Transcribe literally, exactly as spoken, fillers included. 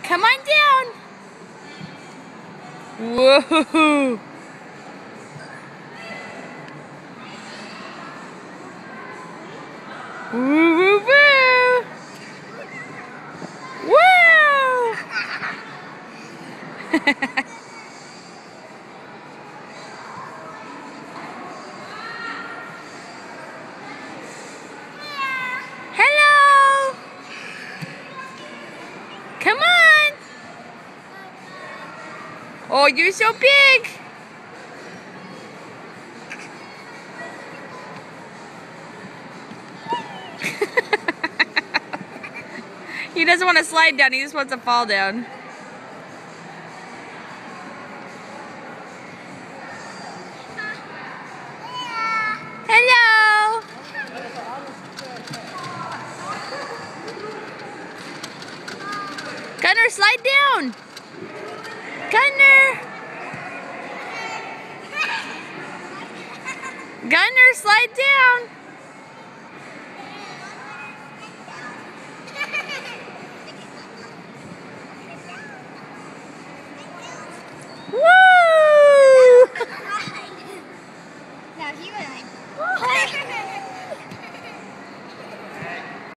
Come on down. Whoa. Woo woo woo. Woo. Hello. Come on. Oh, you're so big. He doesn't want to slide down, he just wants to fall down. Hello! Gunner, slide down! Gunner! Gunner, slide down! Woo!